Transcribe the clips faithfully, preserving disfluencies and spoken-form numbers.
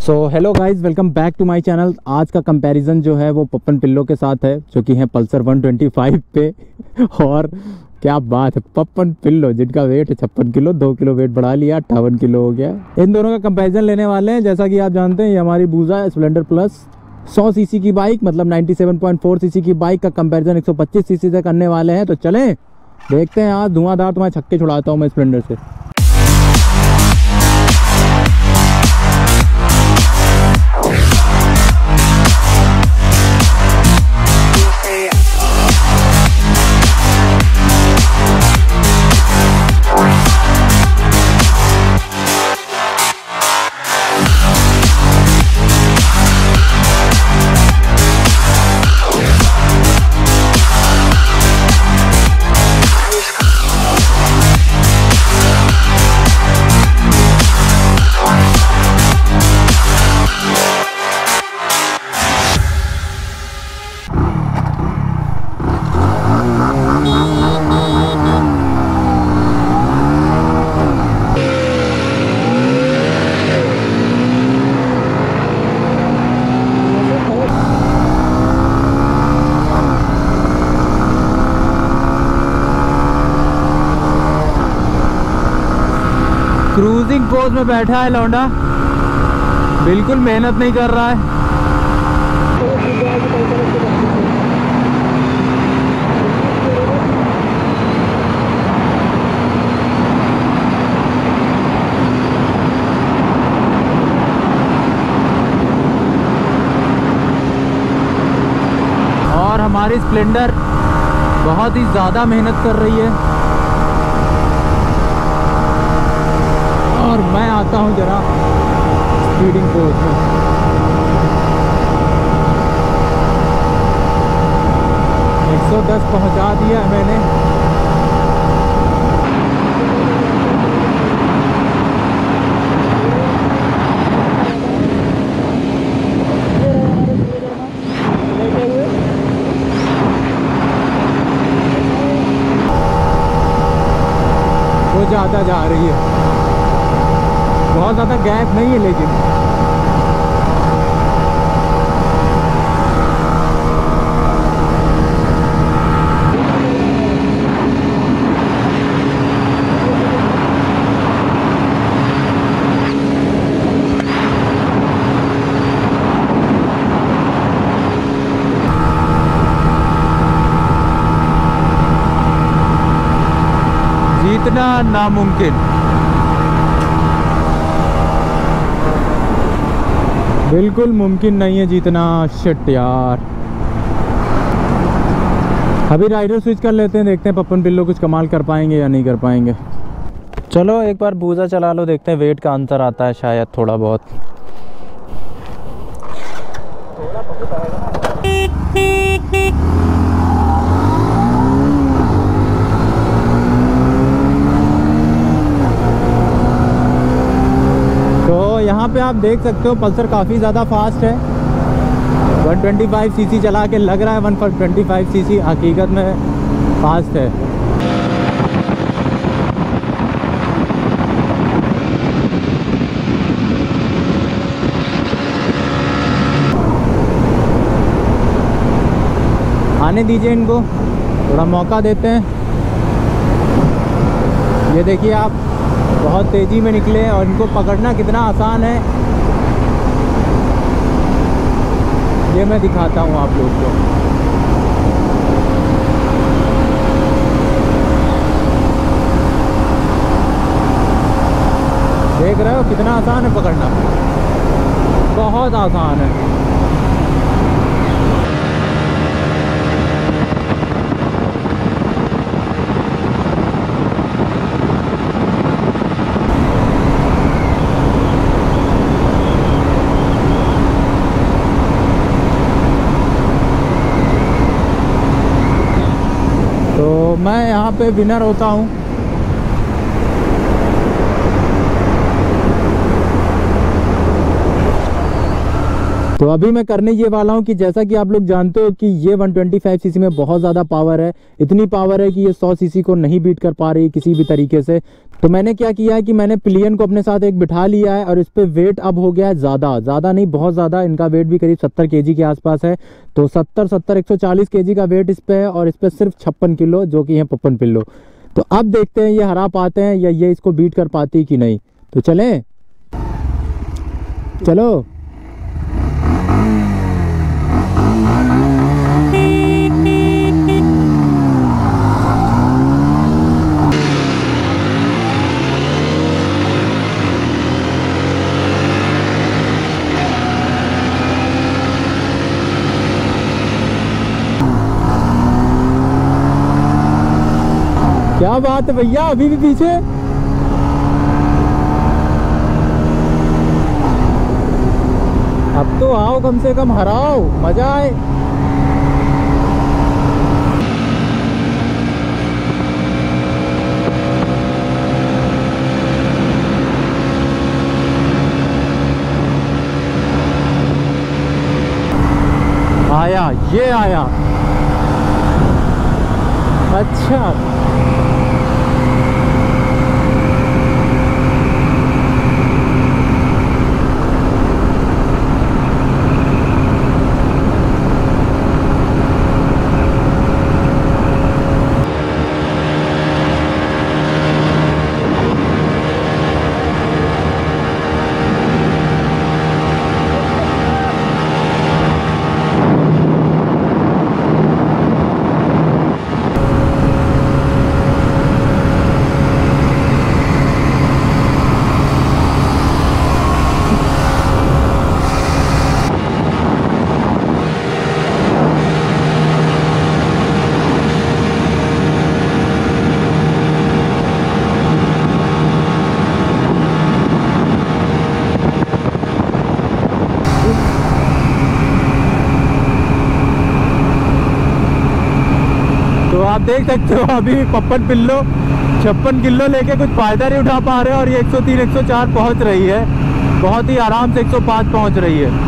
So hello guys, welcome back to my channel. आज का comparison जो है वो पप्पन पिल्लो के साथ है, जो कि है पल्सर वन ट्वेंटी फाइव पे। और क्या बात है, पप्पन पिल्लो जिनका वेट है छप्पन किलो, दो किलो वेट बढ़ा लिया, अट्ठावन किलो हो गया। इन दोनों का कंपैरिजन लेने वाले हैं। जैसा कि आप जानते हैं, ये हमारी बूजा स्प्लेंडर प्लस सौ सीसी की बाइक, मतलब सत्तानवे पॉइंट चार सीसी की बाइक का कंपैरिजन एक सौ पच्चीस सीसी से करने वाले हैं। तो चलें देखते हैं, आज धुआंधार तुम्हारे छक्के छुड़ाता हूँ मैं स्प्लेंडर से। क्रूजिंग पोज में बैठा है लौंडा, बिल्कुल मेहनत नहीं कर रहा है। और हमारी स्प्लेंडर बहुत ही ज़्यादा मेहनत कर रही है। और मैं आता हूँ जरा स्पीडिंग पोज में। एक सौ दस पहुँचा दिया मैंने। वो ज़्यादा जा रही है, बहुत ज़्यादा गैप नहीं है लेकिन। जीतना नामुमकिन, बिल्कुल मुमकिन नहीं है जीतना। शिट यार, अभी राइडर स्विच कर लेते हैं, देखते हैं पप्पन पिल्लो कुछ कमाल कर पाएंगे या नहीं कर पाएंगे। चलो एक बार बूजा चला लो, देखते हैं वेट का अंतर आता है शायद थोड़ा बहुत। यहाँ पे आप देख सकते हो पल्सर काफ़ी ज़्यादा फास्ट है। एक सौ पच्चीस सीसी चला के लग रहा है एक सौ पच्चीस सीसी, हकीकत में फास्ट है। आने दीजिए इनको, थोड़ा मौका देते हैं। ये देखिए आप, बहुत तेज़ी में निकले और इनको पकड़ना कितना आसान है ये मैं दिखाता हूँ आप लोग को। देख रहे हो कितना आसान है पकड़ना, बहुत आसान है। तो मैं यहाँ पे विनर होता हूँ। तो अभी मैं करने ये वाला हूँ कि जैसा कि आप लोग जानते हो कि ये वन ट्वेंटी फाइव सीसी में बहुत ज़्यादा पावर है, इतनी पावर है कि ये सौ सीसी को नहीं बीट कर पा रही किसी भी तरीके से। तो मैंने क्या किया है कि मैंने पिलियन को अपने साथ एक बिठा लिया है और इस पे वेट अब हो गया है ज़्यादा, ज़्यादा नहीं बहुत ज़्यादा, इनका वेट भी करीब सत्तर केजी के आसपास है। तो सत्तर सत्तर एक सौ चालीस केजी का वेट इस पे है और इस पे सिर्फ छप्पन किलो जो कि है पप्पन पिल्लो। तो अब देखते हैं ये हरा पाते हैं या ये इसको बीट कर पाती कि नहीं। तो चलें, चलो। क्या बात है भैया, अभी भी पीछे। अब तो आओ, कम से कम हराओ, मजा आए। आया, ये आया। अच्छा, आप देख सकते हो अभी भी पप्पन पिल्लो छप्पन किलो लेके कुछ फायदा नहीं उठा पा रहे और ये एक सौ तीन एक सौ चार पहुंच रही है, बहुत ही आराम से एक सौ पाँच पहुंच रही है।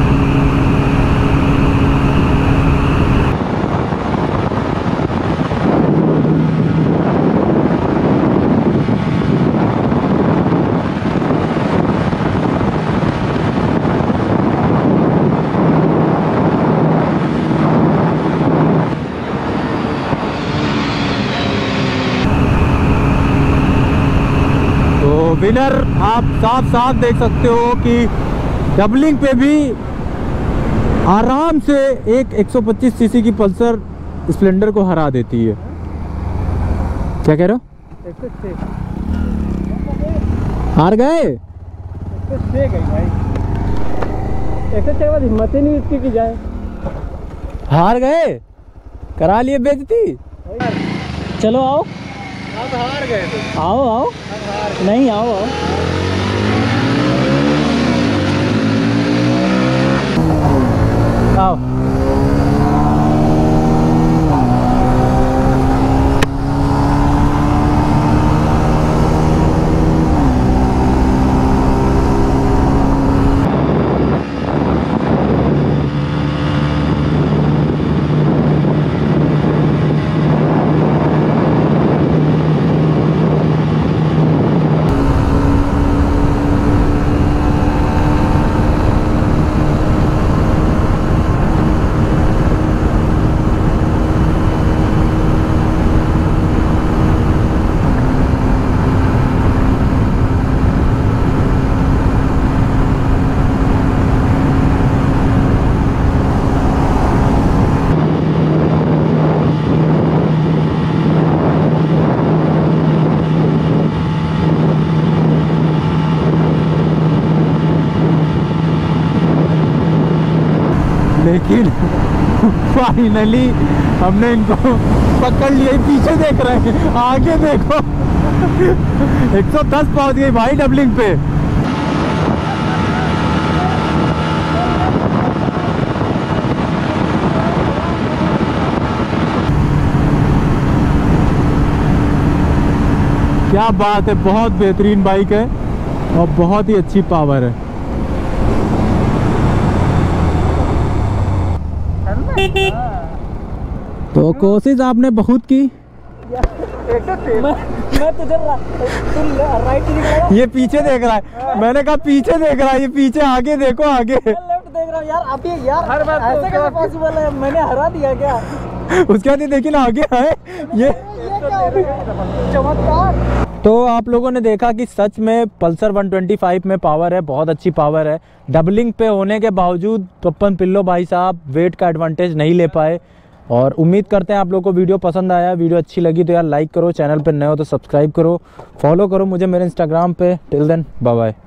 विनर आप साफ साफ देख सकते हो कि डबलिंग पे भी आराम से एक एक सौ पच्चीस सीसी की पल्सर स्प्लेंडर को हरा देती है। क्या कह रहे हो? हार गए? हिम्मत ही नहीं इसकी की जाए। हार गए, करा लिए बेइज्जती। चलो आओ, अब हार गए तो आओ आओ, नहीं आओ आओ। आओ लेकिन फाइनली हमने इनको पकड़ लिया। पीछे देख रहे हैं, आगे देखो एक सौ दस पहुंच गई भाई डबलिंग पे। क्या बात है, बहुत बेहतरीन बाइक है और बहुत ही अच्छी पावर है। तो कोशिश आपने बहुत की। मैं मैं तुझे रा, तुम राइट निकला, ये पीछे देख रहा है, मैंने कहा पीछे देख रहा है, ये पीछे आगे देखो आगे। लेफ्ट देख रहा हूँ यार। अभी यार हर बार ऐसे कैसे पॉसिबल है? मैंने हरा दिया क्या? उसके बाद ये देखिए ना आगे है ये। ये क्या हो गया? चमत्कार। तो आप लोगों ने देखा कि सच में पल्सर वन ट्वेंटी फाइव में पावर है, बहुत अच्छी पावर है। डबलिंग पे होने के बावजूद पप्पन पिल्लो भाई साहब वेट का एडवांटेज नहीं ले पाए। और उम्मीद करते हैं आप लोगों को वीडियो पसंद आया। वीडियो अच्छी लगी तो यार लाइक करो, चैनल पर नए हो तो सब्सक्राइब करो, फॉलो करो मुझे मेरे इंस्टाग्राम पे। Till then bye bye.